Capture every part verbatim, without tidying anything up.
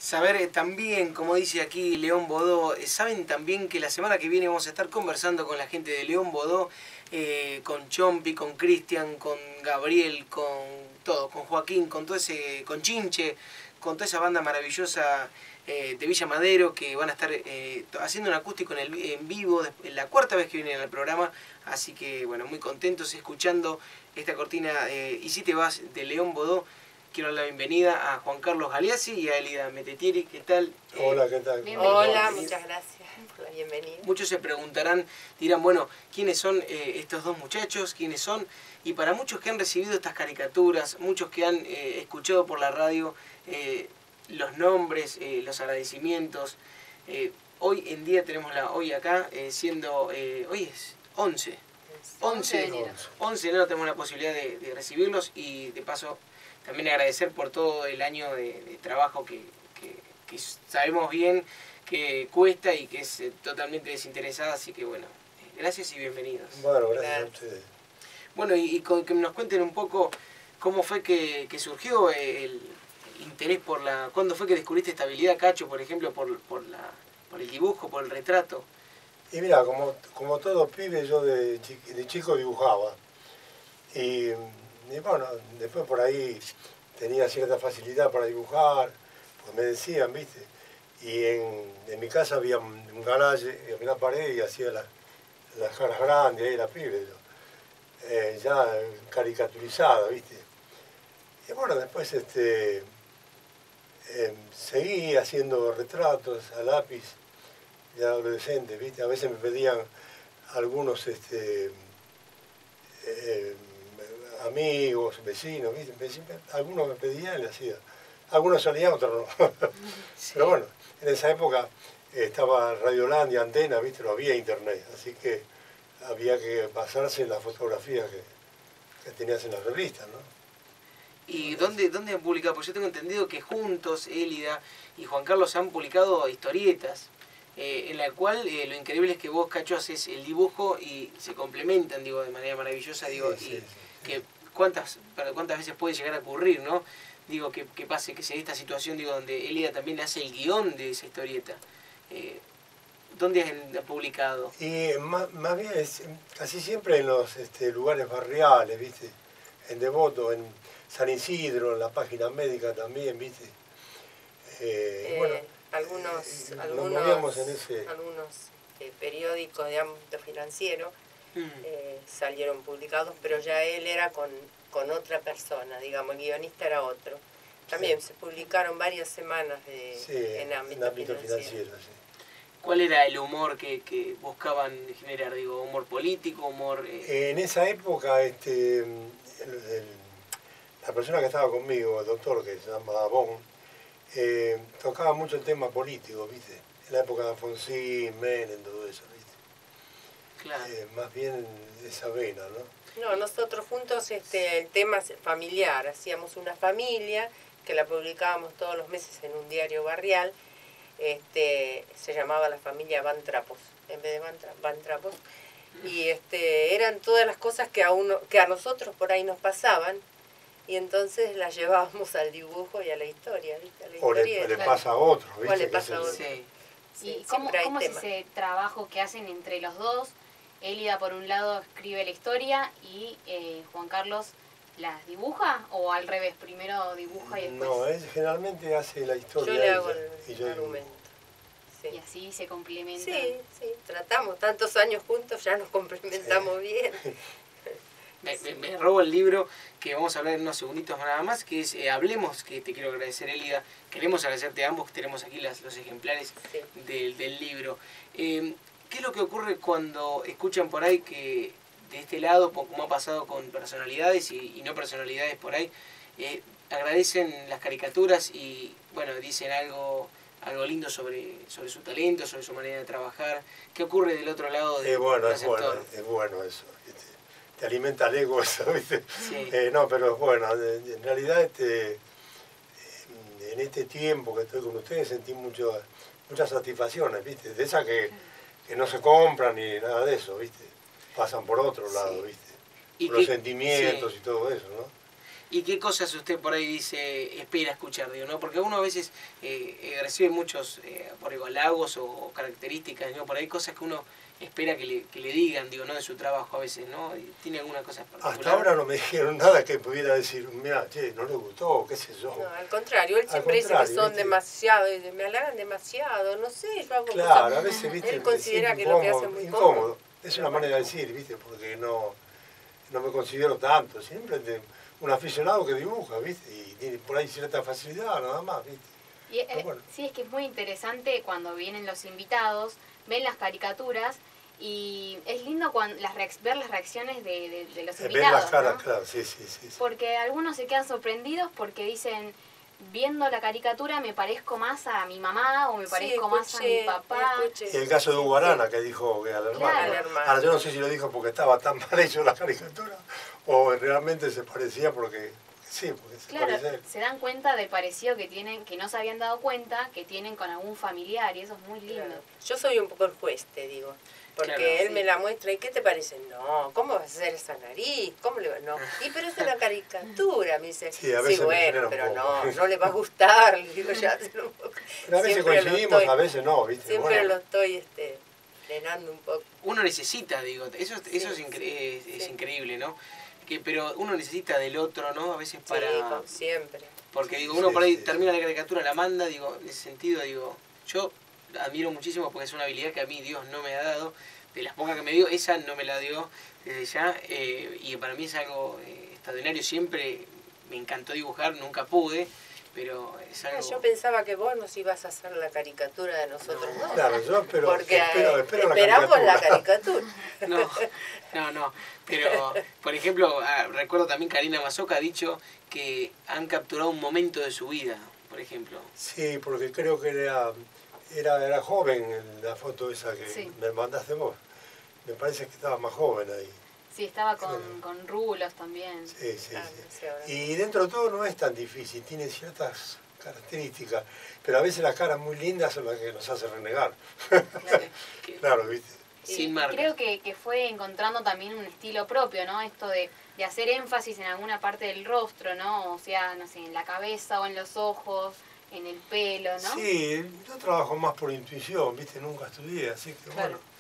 Saber eh, también, como dice aquí León Bodó, eh, saben también que la semana que viene vamos a estar conversando con la gente de León Bodó, eh, con Chompi, con Cristian, con Gabriel, con todo, con Joaquín, con todo ese, con Chinche, con toda esa banda maravillosa eh, de Villa Madero, que van a estar eh, haciendo un acústico en, el, en vivo, la cuarta vez que vienen al programa, así que bueno, muy contentos escuchando esta cortina eh, Y si te vas de León Bodó. Quiero dar la bienvenida a Juan Carlos Galeazzi y a Elida Metetieri. ¿Qué tal? Hola, ¿qué tal? Hola, muchas gracias por la bienvenida. Muchos se preguntarán, dirán, bueno, ¿quiénes son eh, estos dos muchachos? ¿Quiénes son? Y para muchos que han recibido estas caricaturas, muchos que han eh, escuchado por la radio eh, los nombres, eh, los agradecimientos, eh, hoy en día tenemos la hoy acá, eh, siendo, eh, hoy es once. once de enero. once de enero tenemos la posibilidad de, de recibirlos y de paso también agradecer por todo el año de, de trabajo que, que, que sabemos bien que cuesta y que es eh, totalmente desinteresada, así que bueno, eh, gracias y bienvenidos. Bueno, gracias, gracias. a ustedes. Bueno, y, y con, que nos cuenten un poco cómo fue que, que surgió el, el interés por la... ¿Cuándo fue que descubriste esta habilidad, Cacho, por ejemplo, por, por, la, por el dibujo, por el retrato? Y mira, como, como todo pibe, yo de, de chico dibujaba. Y... Y bueno, después por ahí tenía cierta facilidad para dibujar, pues me decían, ¿viste? Y en, en mi casa había un, un garaje en una pared y hacía la, las caras grandes, ahí era pibe, yo, eh, ya caricaturizada, ¿viste? Y bueno, después este, eh, seguí haciendo retratos a lápiz de adolescentes, ¿viste? A veces me pedían algunos... Este, eh, amigos, vecinos, ¿viste? Algunos me pedían y le hacía. Algunos salían, otros no. Sí. Pero bueno, en esa época eh, estaba Radiolandia, Antena, ¿viste? No había internet, así que había que basarse en las fotografías que, que tenías en las revistas, ¿no? ¿Y dónde, dónde han publicado? Pues yo tengo entendido que juntos, Elida y Juan Carlos han publicado historietas, eh, en la cual eh, lo increíble es que vos, Cacho, haces el dibujo y se complementan, digo, de manera maravillosa, digo, sí, y, sí, sí. que cuántas, cuántas veces puede llegar a ocurrir, ¿no? Digo, que, que pase, que se dé esta situación, digo, donde Elida también hace el guión de esa historieta. Eh, ¿Dónde han publicado? Y más, más bien, es, casi siempre en los este, lugares barriales, ¿viste? En Devoto, en San Isidro, en la página médica también, ¿viste? Eh, eh, bueno, algunos, eh, algunos, en ese... algunos eh, periódicos de ámbito financiero Eh, salieron publicados, pero ya él era con, con otra persona, digamos, el guionista era otro. También sí. Se publicaron varias semanas de, sí, en ámbito, en ámbito financiero. financiero. Sí. ¿Cuál era el humor que, que buscaban generar? Digo, ¿humor político, humor...? Eh... En esa época, este, el, el, la persona que estaba conmigo, el doctor, que se llama Bon, eh, tocaba mucho el tema político, ¿viste? En la época de Alfonsín, Menem, todo eso, ¿viste? Claro. Eh, más bien esa vena, ¿no? No, nosotros juntos este, el tema familiar, hacíamos una familia que la publicábamos todos los meses en un diario barrial, este, se llamaba la familia Van Trapos, en vez de Van, Tra Van Trapos, y este, eran todas las cosas que a, uno, que a nosotros por ahí nos pasaban, y entonces las llevábamos al dibujo y a la historia, ¿viste? A la o le, le pasa a otro, ¿viste? O le pasa a otro. Sí. Sí, ¿Y cómo, cómo es ese trabajo que hacen entre los dos? Elida por un lado escribe la historia y eh, Juan Carlos las dibuja, o al revés, primero dibuja y después... No, él generalmente hace la historia. Yo le hago el, y yo argumento. Sí. Y así se complementan. Sí, sí, tratamos, tantos años juntos ya nos complementamos sí. bien. Me, me, me robo el libro que vamos a hablar en unos segunditos nada más, que es eh, Hablemos, que te quiero agradecer, Elida. Queremos agradecerte a ambos, que tenemos aquí las, los ejemplares sí. del, del libro. Eh, ¿Qué es lo que ocurre cuando escuchan por ahí que de este lado, como ha pasado con personalidades y, y no personalidades por ahí, eh, agradecen las caricaturas y bueno, dicen algo algo lindo sobre, sobre su talento, sobre su manera de trabajar? ¿Qué ocurre del otro lado del es bueno, receptor? Es bueno, es bueno eso. Te, te alimenta el ego eso, ¿viste? Sí. Eh, no, pero es bueno. En realidad, este, en este tiempo que estoy con ustedes sentí mucho, muchas satisfacciones, ¿viste? De esas que, que no se compran ni nada de eso, ¿viste? Pasan por otro lado, sí. ¿viste? ¿Y los qué, sentimientos sí. y todo eso, ¿no? ¿Y qué cosas usted por ahí dice, espera escuchar, digo, ¿no? Porque uno a veces eh, eh, recibe muchos eh, por ahí, halagos o, o características, ¿no? Por ahí cosas que uno espera que le, que le digan, digo, ¿no? De su trabajo a veces, ¿no? ¿Tiene alguna cosa particular? Hasta ahora no me dijeron nada que pudiera decir, mira, che, no le gustó, qué sé yo. No, al contrario, él siempre dice que son ¿viste? demasiado, me halagan demasiado, no sé, yo hago claro, cosas... a veces, viste, él considera que incómodo, lo que hace es muy incómodo. incómodo. Es una manera de decir, viste, porque no, no me considero tanto, siempre de, un aficionado que dibuja, viste, y tiene por ahí cierta facilidad, nada más, viste. Y, eh, bueno. Sí, es que es muy interesante cuando vienen los invitados, ven las caricaturas, y es lindo cuando las ver las reacciones de, de, de los invitados, ver las caras, ¿no? Claro, sí, sí, sí, sí. Porque algunos se quedan sorprendidos porque dicen, viendo la caricatura me parezco más a mi mamá o me parezco sí, escuché, más a mi papá. Y el caso de Hugo Arana, que dijo que al hermano. Claro. Ahora yo no sé si lo dijo porque estaba tan mal hecho la caricatura o realmente se parecía porque... Sí, porque se claro, parece. Se dan cuenta del parecido que tienen, que no se habían dado cuenta, que tienen con algún familiar, y eso es muy lindo. Claro. Yo soy un poco el juez, te digo, porque claro, él sí. me la muestra, ¿y qué te parece? No, ¿cómo vas a hacer esa nariz? ¿Cómo le va? No, y pero es una caricatura, me dice. Sí, a veces sí bueno, me pero un no, poco. no le va a gustar, le digo ya. Pero a veces Siempre coincidimos, estoy, a veces no, ¿viste? Siempre bueno. lo estoy este, frenando un poco. Uno necesita, digo, eso, Sí, eso es, incre sí, es, es sí. increíble, ¿no? Que, pero uno necesita del otro, ¿no? A veces para... Sí, como siempre. Porque digo, uno Sí, por ahí sí, termina sí. la caricatura, la manda, digo, en ese sentido, digo, yo admiro muchísimo porque es una habilidad que a mí Dios no me ha dado, de las pocas que me dio, esa no me la dio desde ya, eh, y para mí es algo eh, extraordinario, siempre me encantó dibujar, nunca pude, pero es algo... Yo pensaba que vos nos ibas a hacer la caricatura de nosotros, ¿no? Claro, yo espero, Porque espero, eh, espero esperamos la la caricatura. No, no, no, pero por ejemplo, ah, recuerdo también Karina Mazoca ha dicho que han capturado un momento de su vida, por ejemplo. Sí, porque creo que era, era, era joven en la foto esa que Sí. me mandaste vos. Me parece que estaba más joven ahí. Sí, estaba con, con rulos también. Sí, sí, Ah, sí. no sé ahora. Y dentro de todo no es tan difícil, tiene ciertas características, pero a veces las caras muy lindas son las que nos hacen renegar. Que- Claro, ¿viste? Sin Y marcas. creo que, que fue encontrando también un estilo propio, ¿no? Esto de, de hacer énfasis en alguna parte del rostro, ¿no? O sea, no sé, en la cabeza o en los ojos, en el pelo, ¿no? Sí, yo trabajo más por intuición, ¿viste? Nunca estudié, así que Claro. bueno.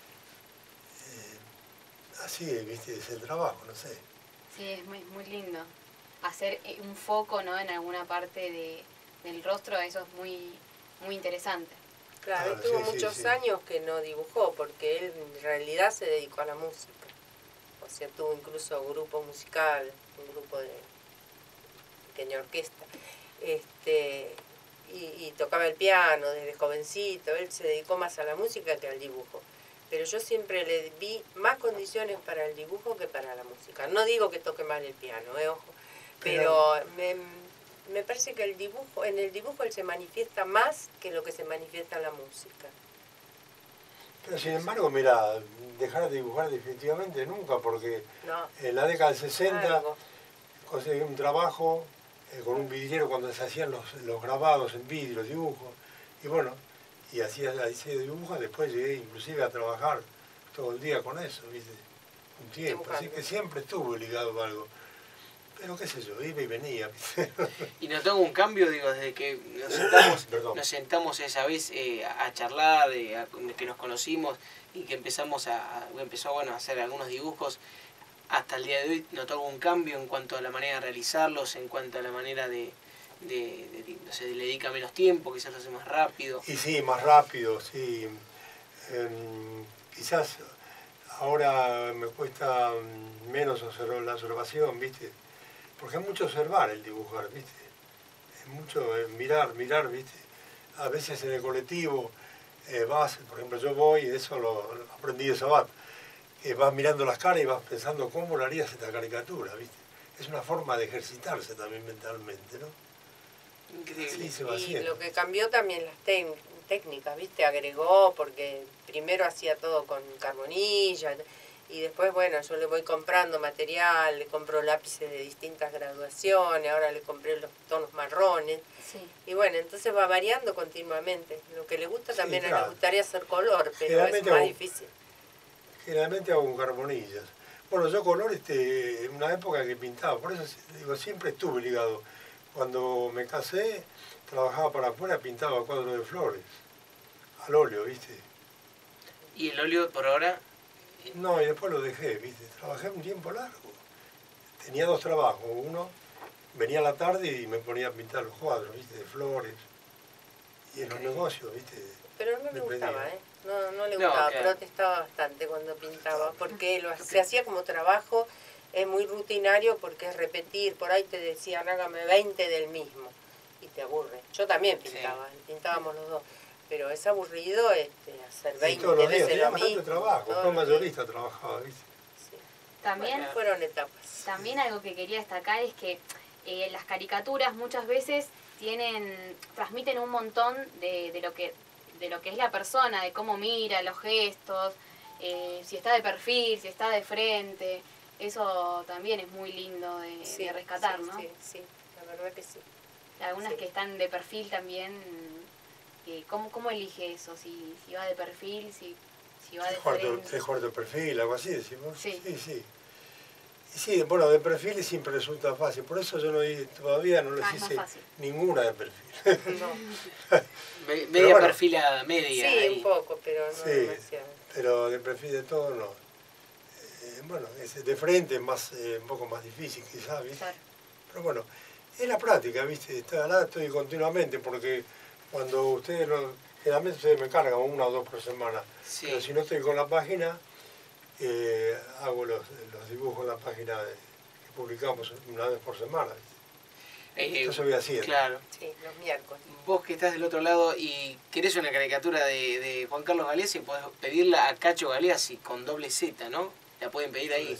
eh, así, ¿viste? Es el trabajo, no sé. Sí, es muy, muy lindo. Hacer eh, un foco, ¿no? En alguna parte de, del rostro, eso es muy, muy interesante. Claro, él Claro, tuvo sí, sí, muchos sí. años que no dibujó, porque él en realidad se dedicó a la música. O sea, tuvo incluso grupo musical, un grupo de pequeña orquesta. Este, y, y tocaba el piano desde jovencito, él se dedicó más a la música que al dibujo. Pero yo siempre le vi más condiciones para el dibujo que para la música. No digo que toque mal el piano, eh, ojo, pero me, me parece que el dibujo, en el dibujo él se manifiesta más que lo que se manifiesta en la música. Pero sin embargo, mira, dejar de dibujar definitivamente nunca, porque No, en la década del sesenta algo. conseguí un trabajo eh, con un vidriero cuando se hacían los, los grabados en vidrio, dibujos, y bueno, y hacía la de dibujos, después llegué inclusive a trabajar todo el día con eso, ¿viste? Un tiempo, así Dibujando. que siempre estuve ligado a algo. Pero qué sé yo, iba y venía, ¿viste? Y notó un cambio, digo, desde que nos sentamos, Perdón. nos sentamos esa vez eh, a charlar, de, a- que nos conocimos y que empezamos a, a- empezó bueno, a hacer algunos dibujos. Hasta el día de hoy, ¿notó algún cambio en cuanto a la manera de realizarlos, en cuanto a la manera de, de, de- no sé, le dedica menos tiempo, quizás lo hace más rápido? Y sí, más rápido, sí. Em, quizás ahora me cuesta mm, menos observar la observación, ¿viste? Porque es mucho observar el dibujar, ¿viste? Es mucho eh, mirar, mirar, ¿viste? A veces en el colectivo eh, vas, por ejemplo, yo voy, y eso lo, lo aprendí de Sabat, que vas mirando las caras y vas pensando cómo lo harías esta caricatura, ¿viste? Es una forma de ejercitarse también mentalmente, ¿no? Increíble. Sí, se va Y haciendo. lo que cambió también las tec- técnicas, ¿viste? Agregó, porque primero hacía todo con carbonilla, y después, bueno, yo le voy comprando material, le compro lápices de distintas graduaciones, ahora le compré los tonos marrones, Sí. y bueno, entonces va variando continuamente. Lo que le gusta Sí, también, a él claro. le gustaría hacer color, pero es Generalmente más hago- difícil. Generalmente hago con carbonillas. Bueno, yo color, este, en una época que pintaba, por eso digo, siempre estuve ligado. Cuando me casé, trabajaba para afuera, pintaba cuadros de flores, al óleo, ¿viste? ¿Y el óleo por ahora? No, y después lo dejé, ¿viste? Trabajé un tiempo largo. Tenía dos trabajos. Uno, venía a la tarde y me ponía a pintar los cuadros, ¿viste? De flores. Y en los negocios, ¿viste? Pero no le gustaba, ¿eh? No, no le No, gustaba, claro. protestaba bastante cuando pintaba, porque lo, se hacía como trabajo, es muy rutinario porque es repetir, por ahí te decían hágame veinte del mismo y te aburre. Yo también pintaba, sí. Pintábamos los dos, pero es aburrido este, hacer veinte todos los días, veces tenía lo bastante mismo. trabajo, fue mayorista trabajaba, ¿viste? Sí. También, Bueno, fueron etapas. también algo que quería destacar es que eh, las caricaturas muchas veces tienen, transmiten un montón de, de lo que de lo que es la persona, de cómo mira, los gestos, eh, si está de perfil, si está de frente. Eso también es muy lindo de, Sí, de rescatar, sí, ¿no? Sí, sí, la verdad que sí. Algunas Sí. que están de perfil también, eh, ¿cómo, ¿cómo elige eso? Si, si va de perfil, si, si va de Tres cuartos, frente. tres cuartos de perfil, algo así, decimos. Sí. Sí, sí. Y sí, bueno, de perfil siempre resulta fácil, por eso yo no todavía no les Ah, es más hice fácil. ninguna de perfil. No. Me- Pero Media bueno. perfilada, media. Sí, ahí. un poco, pero no Sí, demasiado. pero de perfil de todo no. Eh, bueno, es de frente es más, eh, un poco más difícil quizás, ¿viste? Claro. Pero bueno, es la práctica, ¿viste? Estoy, estoy continuamente porque cuando ustedes, no, generalmente ustedes me cargan una o dos por semana, Sí. pero si no estoy con la página, eh, hago los, los dibujos en la página de, que publicamos una vez por semana. Eh, Entonces voy haciendo. Claro. Sí, los miércoles. Vos que estás del otro lado y querés una caricatura de, de Juan Carlos Galeazzi, podés pedirla a Cacho Galeazzi con doble Z, ¿no? La pueden pedir ahí.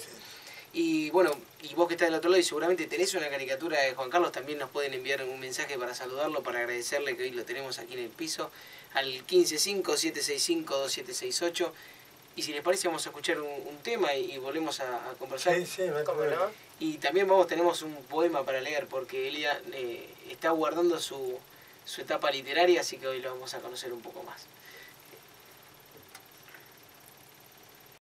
Y bueno, y vos que estás del otro lado y seguramente tenés una caricatura de Juan Carlos, también nos pueden enviar un mensaje para saludarlo, para agradecerle que hoy lo tenemos aquí en el piso, al quince cinco, siete seis cinco, dos siete seis ocho. Y si les parece vamos a escuchar un, un tema y, y volvemos a, a conversar. Sí, sí, no hay ¿Cómo problema. no? Y también vamos, tenemos un poema para leer, porque Elia eh, está guardando su, su etapa literaria, así que hoy lo vamos a conocer un poco más.